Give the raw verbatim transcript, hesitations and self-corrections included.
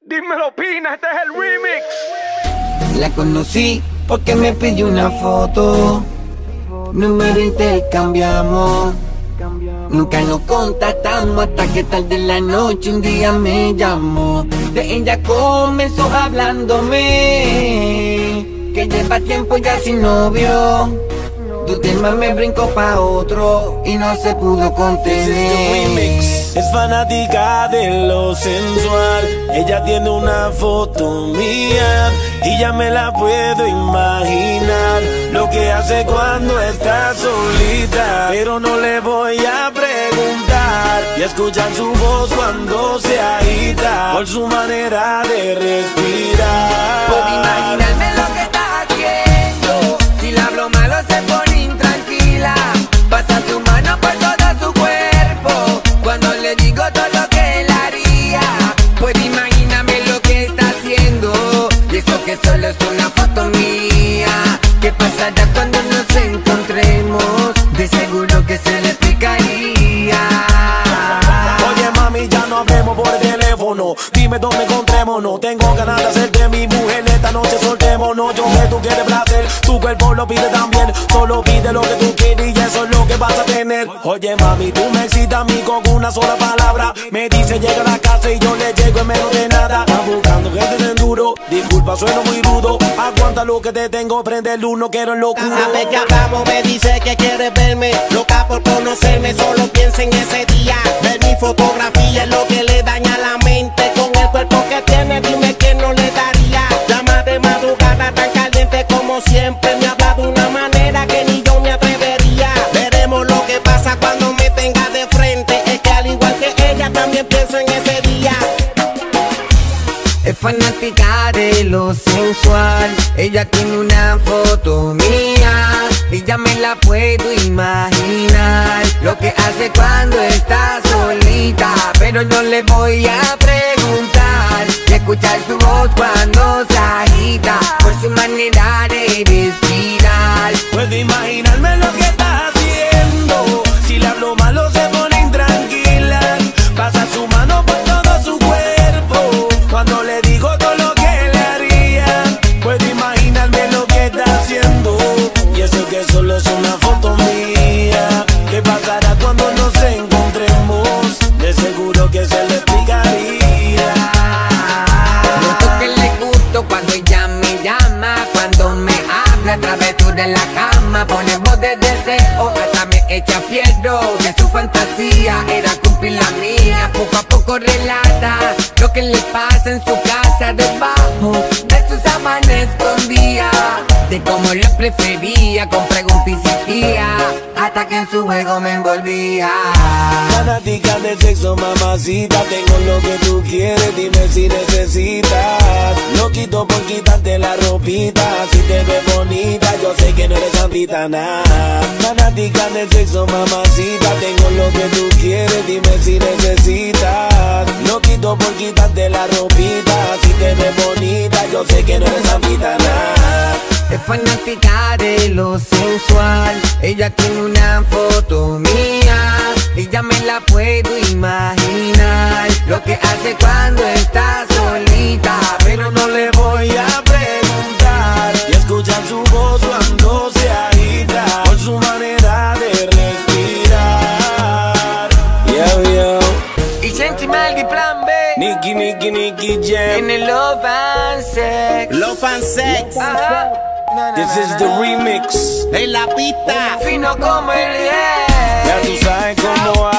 Dímelo, Pina, este es el remix. La conocí porque me pidió una foto, número intercambiamos, nunca nos contactamos hasta que tarde en la noche un día me llamó. De ella comenzó hablándome que lleva tiempo ya sin novio. Tu tema me brincó pa' otro y no se pudo contener. Es fanática de lo sensual. Ella tiene una foto mía y ya me la puedo imaginar lo que hace cuando está solita. Pero no le voy a preguntar y escuchar su voz cuando se agita por su manera de respirar. Puedo imaginarme lo que está haciendo. Si le hablo malo se pone intranquila. Pasa su mano por todo su cuerpo cuando le digo todo lo que él haría. Puedo imaginarme lo que está haciendo. Y eso que solo es una foto mía. ¿Qué pasará cuando nos encontremos? De seguro que se le explicaría. Oye mami, ya no hablemos por teléfono. Dime dónde encontrémonos. Tengo ganas de hacerte mi mujer. Esta noche soltémonos. Yo que tú quieres placer, tu cuerpo lo pide también. Solo pide lo que tú quieres y eso es lo que vas a tener. Oye mami, tú me excitas a mí con una sola palabra. Me dice llega a la casa y yo le llego en menos de nada. Estás buscando que te den duro. Disculpa, sueno muy rudo. Aguanta lo que te tengo, prende el luz, no quiero en locura. Cada vez que hablamos me dice que quiere verme, loca por conocerme, solo piensa en ese día. Ver mi fotografía es lo que le daña la mente. Con el cuerpo que tiene, dime quién no le daría. Llama de madrugada tan caliente como siempre. Me habla de una manera que ni yo me atrevería. Veremos lo que pasa cuando me tenga de frente. Es que al igual que ella también pienso en ese día. Es fanática de lo sensual. Ella tiene una foto mía y ya me la puedo imaginar lo que hace cuando está solita. Pero no le voy a preguntar y escuchar su voz cuando se agita por su manera de respirar. Puedo imaginarme lo que está haciendo. Si le hablo malo se pone intranquila. Pasa su mano por todo su cuerpo cuando le digo todo lo que le haría. Puedo imaginarme lo que está haciendo. Y eso que solo es una foto mía. ¿Qué pasará cuando nos encontremos? De seguro que se le explicaría. Noto que le gusto cuando ella me llama, cuando me habla a través de la cama. Pone voz de deseo, hasta me echa fierro. Que su fantasía era cumplir la mía. Poco a poco relata lo que le pasa en su casa, debajo de sus sábanas escondía, de cómo lo prefería, con preguntas insistía, hasta que en su juego me envolvía. Fanática del sexo, mamacita. Tengo lo que tú quieres, dime si necesitas. Lo quito por quitarte la ropita. Si te ves bonita, yo sé que no eres santita, nada. Fanática del sexo, mamacita. Tengo lo que tú quieres, dime si necesitas. Lo quito por quitarte la ropita. Si te ves bonita, yo sé que no eres santita, nada. Es fanática de lo sensual. Ella tiene una foto mía y ya me la puedo imaginar lo que hace cuando está solita. Pero no le voy a preguntar y escuchar su voz cuando se agita por su manera de respirar. Yo, yo. Y Senti Maldi Plan B, Nicky, Nicky, Nicky Jam. en el Love and Sex. Love and Sex. Ajá. Na, na, This is the remix. En la pista. Fino como el Ya tú sabes cómo